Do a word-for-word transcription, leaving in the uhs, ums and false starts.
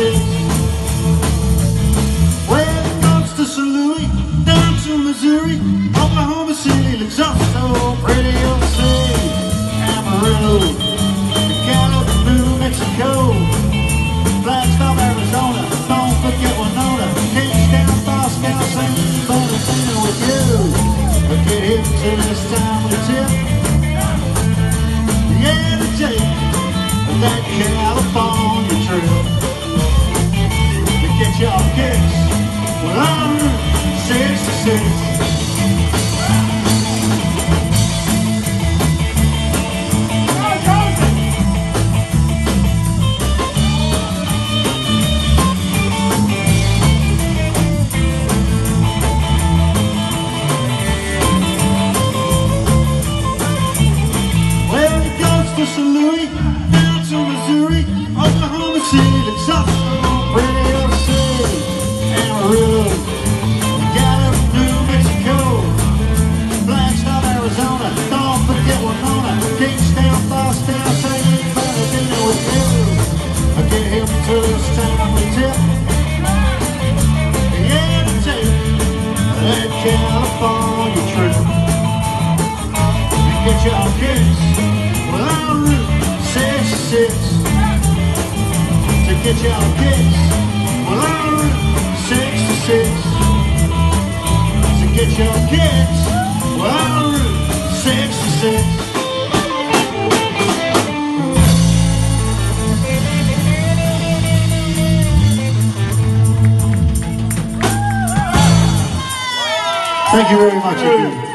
six. Well, it goes to Saint Louis, down to Missouri, Oklahoma City looks up so pretty. You'll see Amarillo, Gallup, New Mexico, Flagstaff, Arizona. Don't forget Winona, Kingstown, Moscow, Saint Bernardino with you. But get hip to this time we tip. Yeah, to take that California trip to get y'all kicks. Well, I'm sixty-six. Saint Louis, down to Missouri, Oklahoma City looks up so pretty. You'll see Amarillo, Gallup, New Mexico, Flagstaff, Arizona. Don't forget Winona, Kingstown, Boston, Saint Bernardino with you. I get him to this time we tip. Yeah, to take that California trip and get y'all kicks. Well, I'm Route sixty-six to get y'all kicks. Well, I'm Route sixty-six to get y'all kicks. Well, I'm Route sixty-six. Thank you very much, everyone.